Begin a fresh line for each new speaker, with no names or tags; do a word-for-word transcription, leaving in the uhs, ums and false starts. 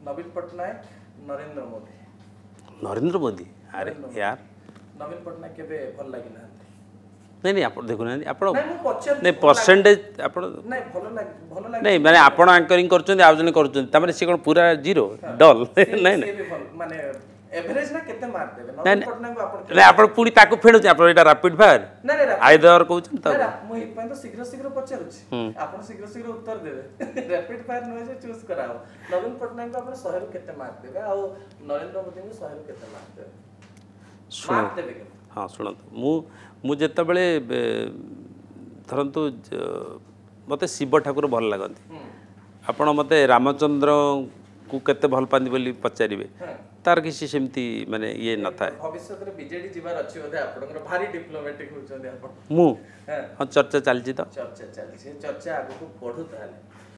नवीन पट्टनायक नरेंद्र मोदी
नरेंद्र मोदी अरे यार
नवीन पट्टनायक केबे भल लागि ना
नहीं नहीं आप देखुना आप
नहीं
परसेंटेज आप
नहीं भल लागि भल लागि
नहीं माने आप एंकरिंग करछन आ जने करछन तमाने से कोन पूरा जीरो डल नहीं नहीं
माने एवरेज ना केते मार्क देबे नवीन पट्टनायक को आपण
नहीं आप पुणी ताको फेडुछ आप एटा रैपिड फायर
नहीं नहीं
आइदर कहउछन त
मु हि पय तो शीघ्र शीघ्र पचारुछ आपण शीघ्र शीघ्र उत्तर देबे रैपिड फायर नय जे चूज कराओ नवीन पट्टनायक को आपण सौ रु केते मार्क देबे आ नरेंद्र मोदी को सौ रु केते मार्क देबे मार्क देबे
हाँ शुणत मु मु जेते बेले धरंतु मते शिव ठाकुर भल लगंती आपण मते रामचंद्र को केते भल पानी बोली पचारिबे तार किसी सेमती माने ये न था
भविष्य रे बीजेडी जीवार अछि ओदे आपनकर भारी डिप्लोमेटिक होचंदी आपण
मु हां चर्चा चलची तो
चर्चा चलची चर्चा आगु को पढु ताले